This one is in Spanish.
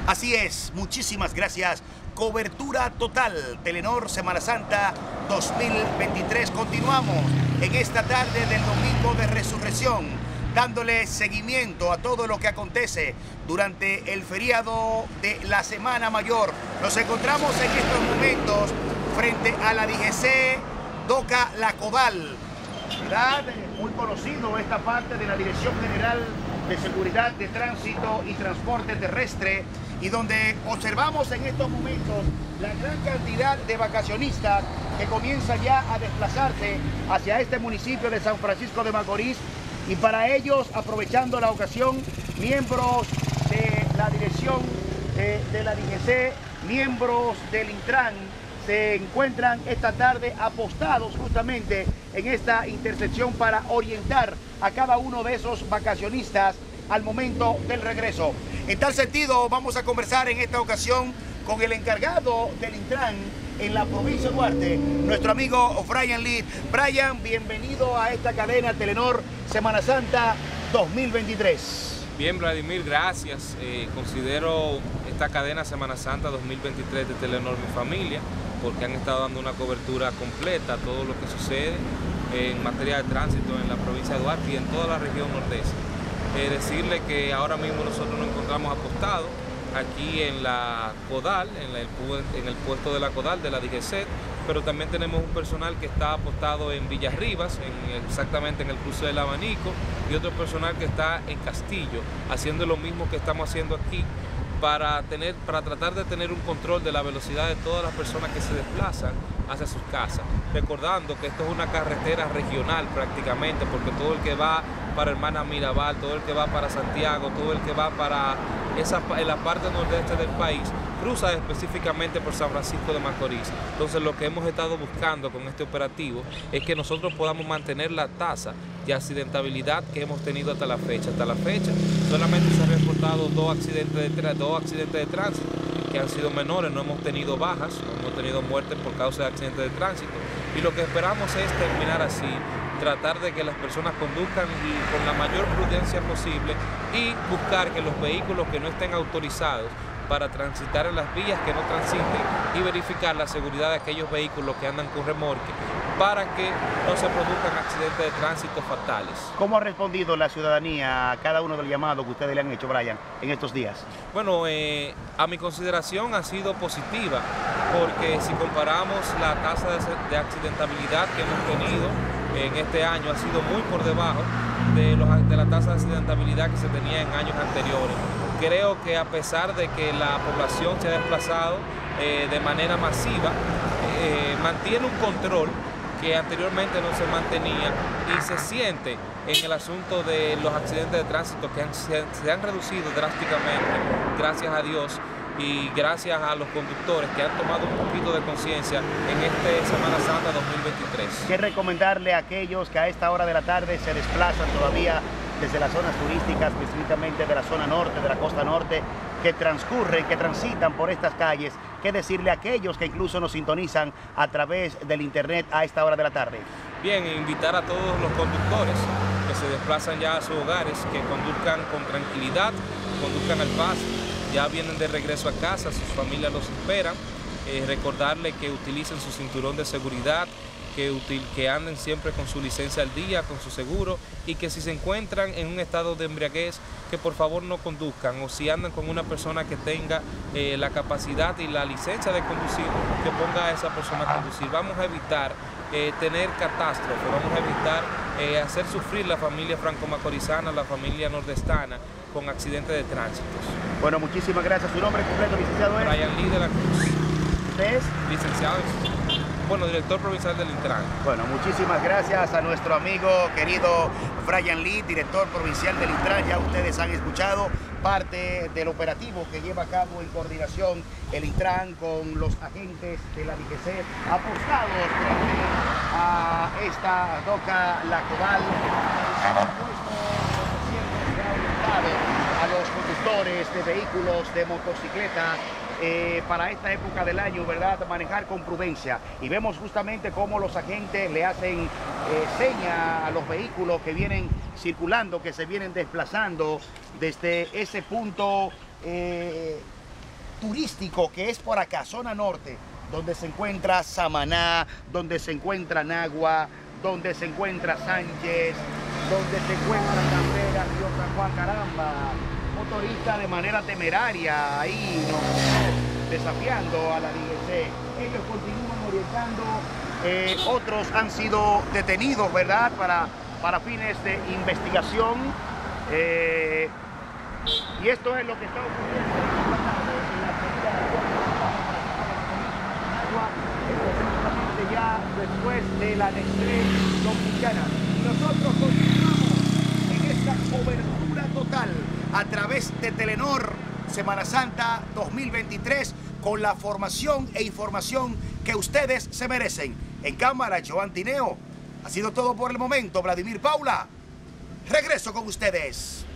Así es, muchísimas gracias. Cobertura total, Telenor Semana Santa 2023. Continuamos en esta tarde del domingo de Resurrección, dándole seguimiento a todo lo que acontece durante el feriado de la Semana Mayor. Nos encontramos en estos momentos frente a la DGC Doca La Codal, ¿verdad? Muy conocido esta parte de la Dirección General de Seguridad de Tránsito y Transporte Terrestre, y donde observamos en estos momentos la gran cantidad de vacacionistas que comienzan ya a desplazarse hacia este municipio de San Francisco de Macorís. Y para ellos, aprovechando la ocasión, miembros de la dirección de la DGC, miembros del Intran, se encuentran esta tarde apostados justamente en esta intersección para orientar a cada uno de esos vacacionistas al momento del regreso. En tal sentido, vamos a conversar en esta ocasión con el encargado del Intran en la provincia de Duarte, nuestro amigo Brian Lee. Brian, bienvenido a esta cadena Telenor Semana Santa 2023. Bien, Vladimir, gracias. Considero esta cadena Semana Santa 2023 de Telenor Mi Familia, porque han estado dando una cobertura completa a todo lo que sucede en materia de tránsito en la provincia de Duarte y en toda la región nordeste. Decirle que ahora mismo nosotros nos encontramos apostados aquí en la Codal, en el puesto de la Codal de la DGC, pero también tenemos un personal que está apostado en Villarribas, exactamente en el cruce del Abanico, y otro personal que está en Castillo, haciendo lo mismo que estamos haciendo aquí, para tratar de tener un control de la velocidad de todas las personas que se desplazan hacia sus casas. Recordando que esto es una carretera regional prácticamente, porque todo el que va para Hermana Mirabal, todo el que va para Santiago, todo el que va para en la parte nordeste del país, cruza específicamente por San Francisco de Macorís. Entonces lo que hemos estado buscando con este operativo es que nosotros podamos mantener la tasa de accidentabilidad que hemos tenido hasta la fecha. Hasta la fecha solamente se han reportado dos accidentes de tránsito que han sido menores, no hemos tenido bajas, no hemos tenido muertes por causa de accidentes de tránsito, y lo que esperamos es terminar así, tratar de que las personas conduzcan con la mayor prudencia posible y buscar que los vehículos que no estén autorizados para transitar en las vías que no transiten y verificar la seguridad de aquellos vehículos que andan con remolque para que no se produzcan accidentes de tránsito fatales. ¿Cómo ha respondido la ciudadanía a cada uno del llamado que ustedes le han hecho, Brian, en estos días? Bueno, a mi consideración ha sido positiva, porque si comparamos la tasa de accidentabilidad que hemos tenido en este año, ha sido muy por debajo de la tasa de accidentabilidad que se tenía en años anteriores. Creo que a pesar de que la población se ha desplazado de manera masiva, mantiene un control que anteriormente no se mantenía, y se siente en el asunto de los accidentes de tránsito que se han reducido drásticamente, gracias a Dios, y gracias a los conductores que han tomado un poquito de conciencia en este Semana Santa 2023. ¿Qué recomendarle a aquellos que a esta hora de la tarde se desplazan todavía desde las zonas turísticas, específicamente de la zona norte, de la costa norte, que transitan por estas calles? ¿Qué decirle a aquellos que incluso nos sintonizan a través del internet a esta hora de la tarde? Bien, invitar a todos los conductores que se desplazan ya a sus hogares, que conduzcan con tranquilidad, conduzcan al paso. Ya vienen de regreso a casa, sus familias los esperan. Recordarle que utilicen su cinturón de seguridad, que anden siempre con su licencia al día, con su seguro, y que si se encuentran en un estado de embriaguez, que por favor no conduzcan, o si andan con una persona que tenga la capacidad y la licencia de conducir, que ponga a esa persona a conducir. Vamos a evitar tener catástrofe, vamos a evitar hacer sufrir la familia franco-macorizana, la familia nordestana, con accidentes de tránsito. Bueno, muchísimas gracias. ¿Su nombre completo, licenciado, es? Brian Lee de la Cruz. ¿Usted es? Licenciado, bueno, director provincial del Intran. Bueno, muchísimas gracias a nuestro amigo querido Brian Lee, director provincial del Intran. Ya ustedes han escuchado parte del operativo que lleva a cabo en coordinación el Intran con los agentes de la DGC apostados frente a esta Doca La Codal. A los conductores de vehículos, de motocicletas, para esta época del año, ¿verdad?, manejar con prudencia. Y vemos justamente cómo los agentes le hacen seña a los vehículos que vienen circulando, que se vienen desplazando desde ese punto turístico que es por acá, zona norte, donde se encuentra Samaná, donde se encuentra Nagua, donde se encuentra Sánchez, donde se encuentra Cabrera, Río San Juan, caramba, motorista de manera temeraria ahí, ¿no? Desafiando a la DGC. Ellos continúan orientando, otros han sido detenidos, ¿verdad? Para fines de investigación. Y esto es lo que está ocurriendo en la tarde en la salida de específicamente ya después de la Nestlé Dominicana. Y nosotros continuamos en esta cobertura total a través de Telenor Semana Santa 2023 con la formación e información que ustedes se merecen. En cámara, Joan Tineo. Ha sido todo por el momento. Vladimir Paula. Regreso con ustedes.